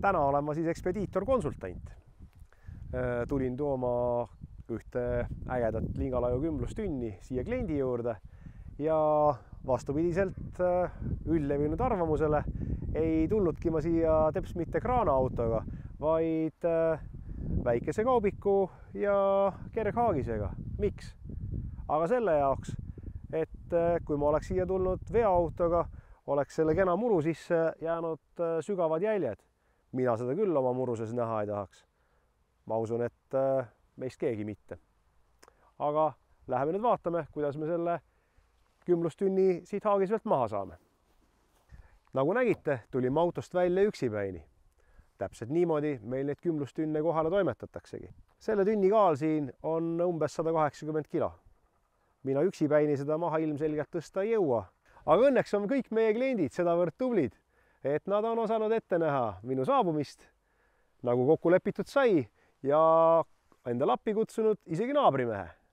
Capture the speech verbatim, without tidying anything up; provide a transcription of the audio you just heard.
täna olen ma siis ekspediitor-konsultant. Tulin tooma ühte ägedat lingalaju kümblustünni siia kliendi juurde ja vastupidiselt üldlevinud arvamusele ei tulnudki ma siia teps mitte kraanaautoga, vaid väikese kaubiku ja kerghaagisega. Miks? Aga selle jaoks, et kui ma oleks siia tulnud veoautoga, oleks selle kena muru sisse jäänud sügavad jäljed. Mina seda küll oma muruses näha ei tahaks. Ma usun, et meist keegi mitte. Aga läheme nüüd vaatame, kuidas me selle kümblustünni siit haagis pealt maha saame. Nagu nägite, tulime autost välja üksipäini. Täpselt niimoodi meil neid kümblustünne kohale toimetataksegi. Selle tünni kaal siin on umbes sada kaheksakümmend kilo. Mina üksipäini seda maha ilmselgelt tõsta ei jõua. Aga õnneks on kõik meie kliendid sedavõrd tublid, et nad on osanud ette näha minu saabumist, nagu kokku lepitud sai, ja endale appi kutsunud isegi naabrimehe.